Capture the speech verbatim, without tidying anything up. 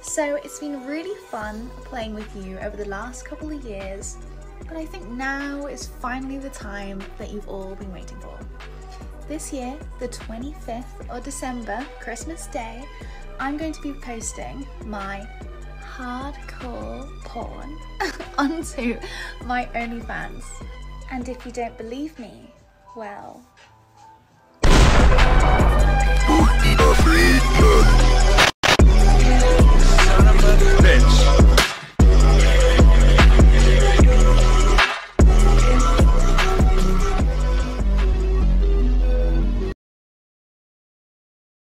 So it's been really fun playing with you over the last couple of years, but I think now is finally the time that you've all been waiting for. This year, the twenty-fifth of December, Christmas Day, I'm going to be posting my hardcore porn onto my OnlyFans. And if you don't believe me, well... Bitch.